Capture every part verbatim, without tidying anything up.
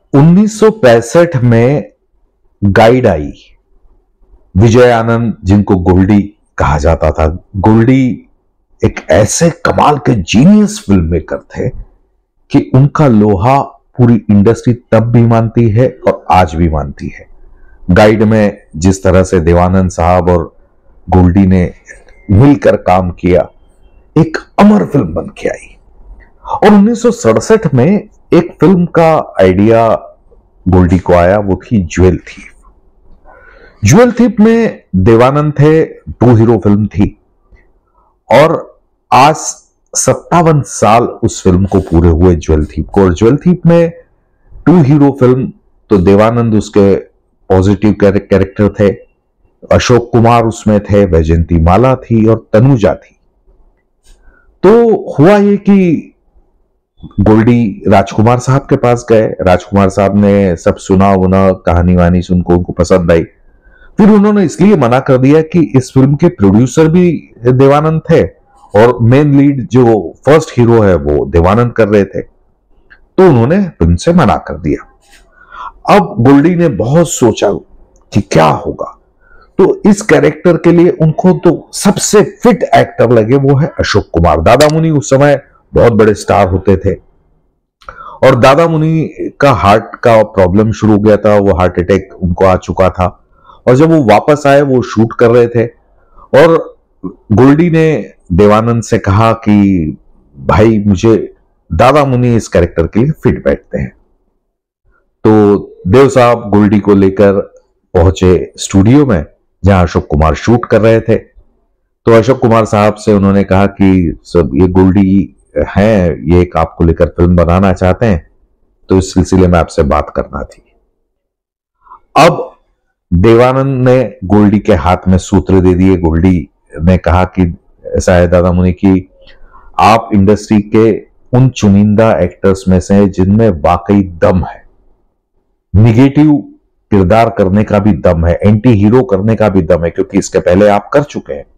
उन्नीस सौ पैंसठ में गाइड आई। विजय आनंद, जिनको गोल्डी कहा जाता था, गोल्डी एक ऐसे कमाल के जीनियस फिल्म मेकर थे कि उनका लोहा पूरी इंडस्ट्री तब भी मानती है और आज भी मानती है। गाइड में जिस तरह से देवानंद साहब और गोल्डी ने मिलकर काम किया, एक अमर फिल्म बन के आई। और उन्नीस सौ सड़सठ में एक फिल्म का आइडिया गोल्डी को आया, वो थी ज्वेल थीफ। ज्वेल थीफ में देवानंद थे, टू हीरो फिल्म थी और आज सत्तावन साल उस फिल्म को पूरे हुए ज्वेल थीफ को। और ज्वेल थीफ में टू हीरो फिल्म तो देवानंद उसके पॉजिटिव कैरेक्टर थे, अशोक कुमार उसमें थे, वैजयंती माला थी और तनुजा थी। तो हुआ ये कि गोल्डी राजकुमार साहब के पास गए। राजकुमार साहब ने सब सुना वुना, कहानी वानी सुनको उनको पसंद आई। फिर उन्होंने इसलिए मना कर दिया कि इस फिल्म के प्रोड्यूसर भी देवानंद थे और मेन लीड जो फर्स्ट हीरो है वो देवानंद कर रहे थे, तो उन्होंने फिल्म से मना कर दिया। अब गोल्डी ने बहुत सोचा कि क्या होगा, तो इस कैरेक्टर के लिए उनको तो सबसे फिट एक्टर लगे वो है अशोक कुमार। दादा मुनि उस समय बहुत बड़े स्टार होते थे और दादा मुनि का हार्ट का प्रॉब्लम शुरू हो गया था, वो हार्ट अटैक उनको आ चुका था। और जब वो वापस आए, वो शूट कर रहे थे और गोल्डी ने देवानंद से कहा कि भाई मुझे दादा मुनि इस कैरेक्टर के लिए फिट बैठते हैं। तो देव साहब गोल्डी को लेकर पहुंचे स्टूडियो में जहां अशोक कुमार शूट कर रहे थे। तो अशोक कुमार साहब से उन्होंने कहा कि सब ये गोल्डी हैं, ये एक आपको लेकर फिल्म बनाना चाहते हैं, तो इस सिलसिले में आपसे बात करना थी। अब देवानंद ने गोल्डी के हाथ में सूत्र दे दिए। गोल्डी ने कहा कि ऐसा है दादा मुनि कि आप इंडस्ट्री के उन चुनिंदा एक्टर्स में से जिनमें वाकई दम है, निगेटिव किरदार करने का भी दम है, एंटी हीरो करने का भी दम है, क्योंकि इसके पहले आप कर चुके हैं।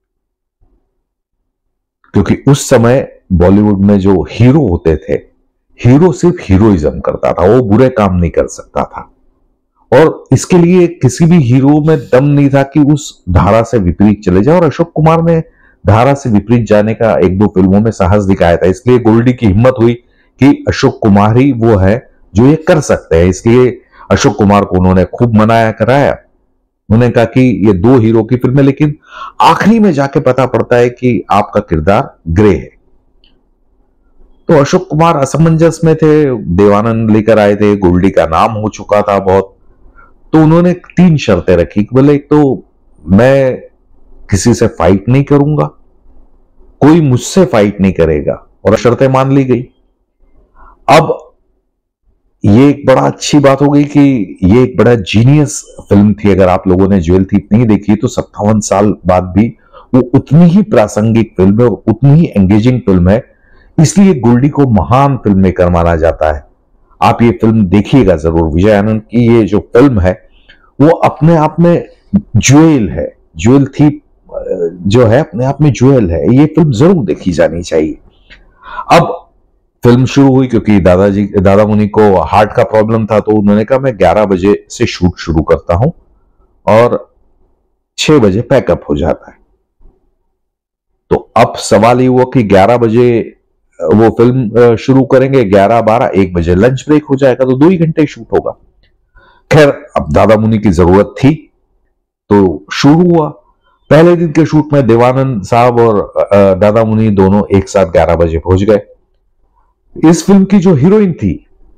क्योंकि उस समय बॉलीवुड में जो हीरो होते थे, हीरो सिर्फ हीरोइज्म करता था, वो बुरे काम नहीं कर सकता था और इसके लिए किसी भी हीरो में दम नहीं था कि उस धारा से विपरीत चले जाए। और अशोक कुमार ने धारा से विपरीत जाने का एक दो फिल्मों में साहस दिखाया था, इसलिए गोल्डी की हिम्मत हुई कि अशोक कुमार ही वो है जो ये कर सकते हैं। इसलिए अशोक कुमार को उन्होंने खूब मनाया कराया। उन्होंने कहा कि ये दो हीरो की फिल्म है, लेकिन आखिरी में जाके पता पड़ता है कि आपका किरदार ग्रे है। तो अशोक कुमार असमंजस में थे, देवानंद लेकर आए थे, गोल्डी का नाम हो चुका था बहुत। तो उन्होंने तीन शर्तें रखी कि बोले, एक तो मैं किसी से फाइट नहीं करूंगा, कोई मुझसे फाइट नहीं करेगा, और शर्तें मान ली गई। अब ये एक बड़ा अच्छी बात हो गई कि ये एक बड़ा जीनियस फिल्म थी। अगर आप लोगों ने ज्वेल थीफ नहीं देखी तो सत्तावन साल बाद भी वो उतनी ही प्रासंगिक फिल्म है और उतनी ही एंगेजिंग फिल्म है, इसलिए गोल्डी को महान फिल्म मेकर माना जाता है। आप ये फिल्म देखिएगा जरूर। विजय आनंद की ये जो फिल्म है वो अपने आप में ज्वेल है, ज्वेल थीफ जो है अपने आप में ज्वेल है। ये फिल्म जरूर देखी जानी चाहिए। अब फिल्म शुरू हुई, क्योंकि दादाजी दादा मुनि को हार्ट का प्रॉब्लम था, तो उन्होंने कहा मैं ग्यारह बजे से शूट शुरू करता हूं और छह बजे पैकअप हो जाता है। तो अब सवाल ये हुआ कि ग्यारह बजे वो फिल्म शुरू करेंगे, ग्यारह बारह एक बजे लंच ब्रेक हो जाएगा, तो दो ही घंटे शूट होगा। खैर, अब दादा मुनि की जरूरत थी तो शुरू हुआ। पहले दिन के शूट में देवानंद साहब और दादा मुनि दोनों एक साथ ग्यारह बजे पहुंच गए। इस फिल्म की जो हीरोइन थी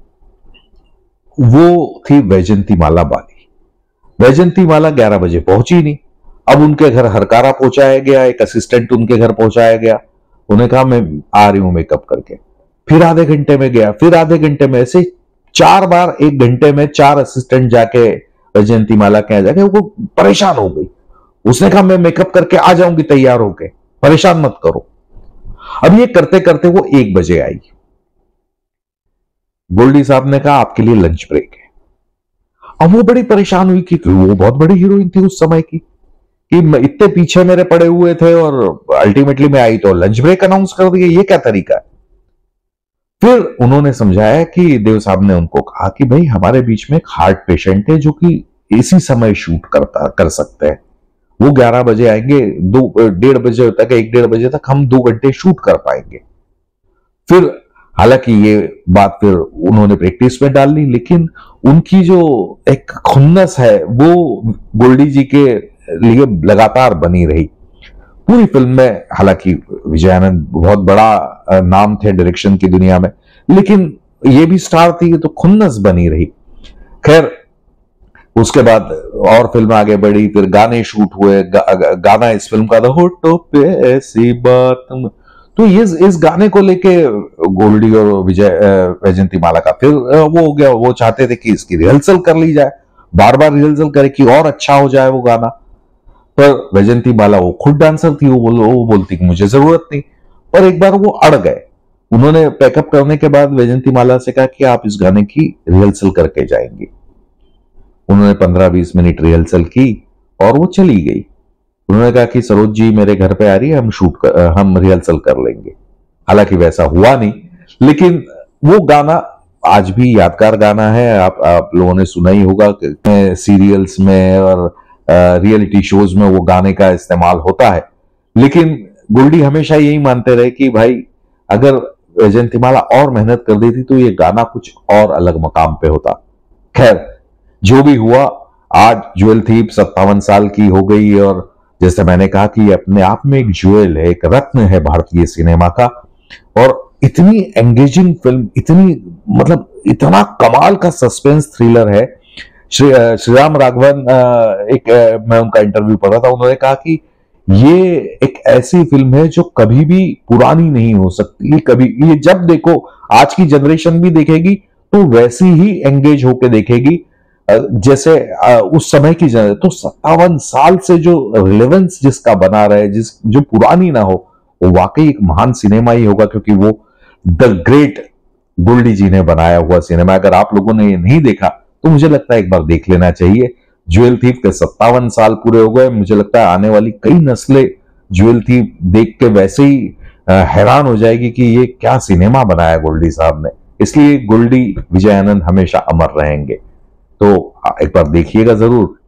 वो थी वैजयंती माला बाली। वैजयंती माला ग्यारह बजे पहुंची नहीं। अब उनके घर हरकारा पहुंचाया गया, एक असिस्टेंट उनके घर पहुंचाया गया। उन्हें कहा मैं आ रही हूं मेकअप करके। फिर आधे घंटे में गया, फिर आधे घंटे में, ऐसे चार बार एक घंटे में चार असिस्टेंट जाके वैजयंती माला के यहाँ जाके वो परेशान हो गई। उसने कहा मैं मेकअप करके आ जाऊंगी तैयार होके, परेशान मत करो। अब ये करते करते वो एक बजे आई। गोल्डी साहब ने कहा आपके लिए लंच ब्रेक है। अब वो बड़ी परेशान हुई कि वो बहुत बड़ी हीरोइन थी उस समय की, कि इतने पीछे मेरे पड़े हुए थे और अल्टीमेटली मैं आई तो लंच ब्रेक अनाउंस कर दिया, ये क्या तरीका है। फिर उन्होंने समझाया कि देव साहब ने उनको कहा कि भाई हमारे बीच में एक हार्ट पेशेंट है जो कि इसी समय शूट करता कर सकते हैं, वो ग्यारह बजे आएंगे, दो डेढ़ बजे तक, एक डेढ़ बजे तक हम दो घंटे शूट कर पाएंगे। फिर हालांकि ये बात फिर उन्होंने प्रैक्टिस में डाल ली, लेकिन उनकी जो एक खुन्नस है वो गोल्डी जी के लिए लगातार बनी रही पूरी फिल्म में। हालांकि विजय आनंद बहुत बड़ा नाम थे डायरेक्शन की दुनिया में, लेकिन ये भी स्टार थी तो खुन्नस बनी रही। खैर उसके बाद और फिल्म आगे बढ़ी, फिर गाने शूट हुए। गा, गाना इस फिल्म का था होठों पे ऐसी बात, तो ये इस गाने को लेके गोल्डी और विजय वैजयंती माला का फिर वो हो गया, वो चाहते थे कि इसकी रिहर्सल कर ली जाए, बार बार रिहर्सल करे कि और अच्छा हो जाए वो गाना। पर वैजयंती माला वो खुद डांसर थी, वो बोल वो बोलती कि मुझे जरूरत नहीं। पर एक बार वो अड़ गए। उन्होंने पैकअप करने के बाद वैजयंती माला से कहा कि आप इस गाने की रिहर्सल करके जाएंगे। उन्होंने पंद्रह बीस मिनट रिहर्सल की और वो चली गई। उन्होंने कहा कि सरोज जी मेरे घर पे आ रही है, हम शूट कर, हम रिहर्सल कर लेंगे। हालांकि वैसा हुआ नहीं, लेकिन वो गाना आज भी यादगार गाना है। आप आप लोगों ने सुना ही होगा कि सीरियल्स में और रियलिटी शोज में वो गाने का इस्तेमाल होता है। लेकिन गोल्डी हमेशा यही मानते रहे कि भाई अगर वैजयंती माला और मेहनत कर देती तो ये गाना कुछ और अलग मकाम पे होता। खैर जो भी हुआ, आज ज्वेल थीप सत्तावन साल की हो गई और जैसे मैंने कहा कि ये अपने आप में एक ज्वेल है, एक रत्न है भारतीय सिनेमा का। और इतनी एंगेजिंग फिल्म, इतनी मतलब इतना कमाल का सस्पेंस थ्रिलर है। श्री श्रीराम राघवन, एक मैं उनका इंटरव्यू पढ़ रहा था, उन्होंने कहा कि ये एक ऐसी फिल्म है जो कभी भी पुरानी नहीं हो सकती। ये कभी, ये जब देखो, आज की जनरेशन भी देखेगी तो वैसी ही एंगेज होके देखेगी जैसे उस समय की जनरेशन। तो सत्तावन साल से जो रिलेवेंस जिसका बना रहे, जिस जो पुरानी ना हो, वो वाकई एक महान सिनेमा ही होगा, क्योंकि वो द ग्रेट गोल्डी जी ने बनाया हुआ सिनेमा। अगर आप लोगों ने ये नहीं देखा तो मुझे लगता है एक बार देख लेना चाहिए। ज्वेल थीफ के सत्तावन साल पूरे हो गए। मुझे लगता है आने वाली कई नस्लें ज्वेल थीफ देख के वैसे ही हैरान हो जाएगी कि ये क्या सिनेमा बनाया गोल्डी साहब ने। इसलिए गोल्डी विजय आनंद हमेशा अमर रहेंगे। तो एक बार देखिएगा जरूर।